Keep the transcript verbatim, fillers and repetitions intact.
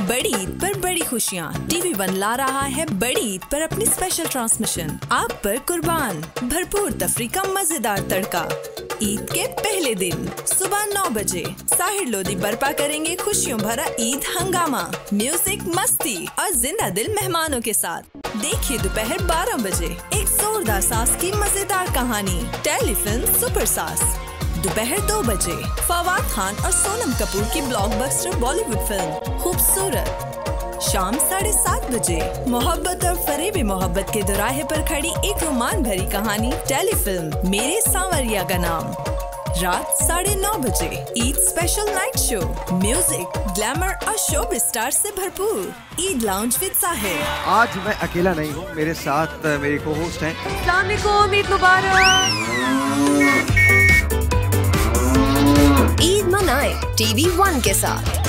बड़ी ईद पर बड़ी खुशियाँ। टीवी वन ला रहा है बड़ी ईद पर अपनी स्पेशल ट्रांसमिशन। आप पर कुर्बान, भरपूर तफरी का मजेदार तड़का। ईद के पहले दिन सुबह नौ बजे साहिर लोधी बर्पा करेंगे खुशियों भरा ईद हंगामा, म्यूजिक, मस्ती और जिंदा दिल मेहमानों के साथ। देखिए दोपहर बारह बजे एक जोरदार सास की मजेदार कहानी, टेलीफिल्म सुपर सास। दोपहर दो बजे फवाद खान और सोनम कपूर की ब्लॉकबस्टर बॉलीवुड फिल्म खूबसूरत। शाम साढ़े सात बजे मोहब्बत और फरेबी मोहब्बत के दोराहे पर खड़ी एक रोमान भरी कहानी, टेलीफिल्म मेरे सांवरिया का नाम। रात साढ़े नौ बजे Eid special night show, music, glamour और शोब स्टार से भरपूर ईद लाउंज विद साहिर। आज मैं अकेला नहीं हूँ, मेरे साथ मेरे को होस्ट हैं। अस्सलाम वालेकुम, ईद मुबारक। ईद मनाए टीवी वन के साथ।